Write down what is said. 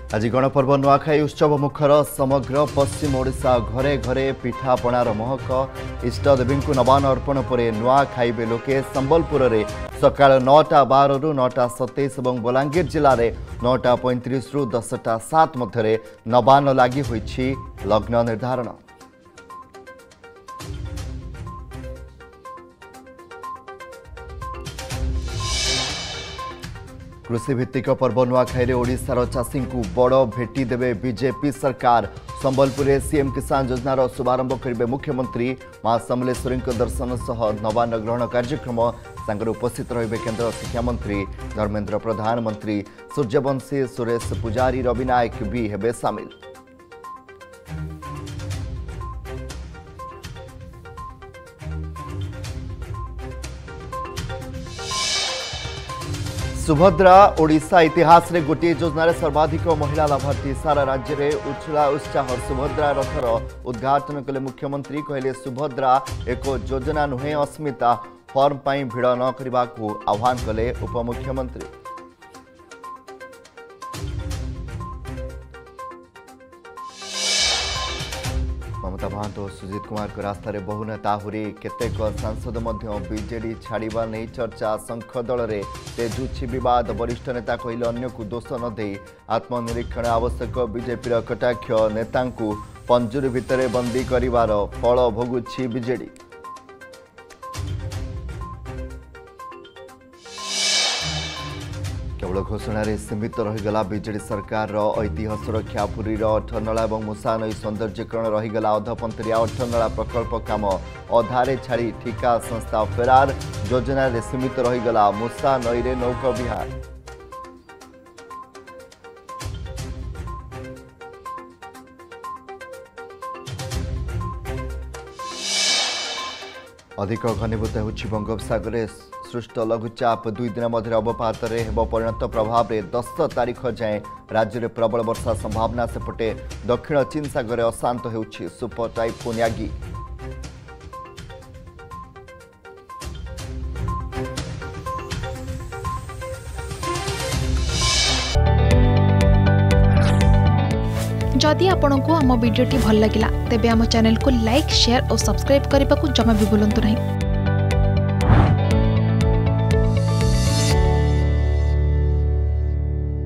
आज गणपर्व नुआखाई उत्सव मुखर समग्र पश्चिम ओडिशा घरे घरे पिठापणार महक इष्टदेवी को नवान अर्पण पर नुआ खाइबे लोके संबलपुर में सकाल 9:12 रु 9:27 और बलांगीर जिले में 9:35 रु 10:07 मध्य नवान लगी होइछि लग्न निर्धारण। कृषि भित्तिक पर्व नुआखाई ओडिशार चाषी को बड़ भेटी देवे बीजेपी सरकार। संबलपुर सीएम किसान योजनार शुभारंभ करेंगे मुख्यमंत्री। मां समलेश्वरी दर्शन सह नवान ग्रहण कार्यक्रम सांगरे उपस्थित रहिबे केंद्र शिक्षा मंत्री धर्मेंद्र प्रधान, मंत्री सूर्यवंशी, सुरेश पुजारी, रवि नायक भी हेबे सामिल। सुभद्रा ओडिशा इतिहास रे गोटे योजन सर्वाधिक महिला लाभार्थी। सारा राज्य में उछला उत्साह। सुभद्रा रथर उद्घाटन कले मुख्यमंत्री। कहले सुभद्रा एक योजना नुहे अस्मिता। फॉर्म पर भिड़ न करने को आह्वान कले उपमुख्यमंत्री। ममता महांत और सुजीत कुमार को रास्तार बहु नेता आहुरी केतेक सांसद बीजेडी छाड़ा नहीं चर्चा। संख दल में तेजुछि विवाद। वरिष्ठ नेता कहले अन्य को दोष न दे आत्मनिरीक्षण आवश्यक। बीजेपी कटाक्ष नेता पंजुरी भितर बंदी करिवार फल भोगुछि बीजेडी। केवल घोषण सीमित रहीगला बीजेडी सरकार ऐतिह्य सुरक्षा। पुरीर अठनला और मूसा नई सौंदर्यकरण रहीगला अधपंथरिया। अठनला प्रकल्प काम अधारे छाड़ी ठिका संस्था फेरार। योजन सीमित रहीगला मूसा नई रे नौका विहार। अधिक घनीभूत होछि बंगोपसागर सृष्ट लघुचाप। 2 दिन मध्य अवपात परिणत प्रभाव में 10 तारीख जाए राज्य में प्रबल वर्षा संभावना। सेपटे दक्षिण चीन सागर अशांत होउछि सुपर टाइफोन यागी। जदि आपंक आम भिडी भल लगा तेब आम चैनल को लाइक, शेयर और सब्सक्राइब करने को जमा भी भूलु नहीं।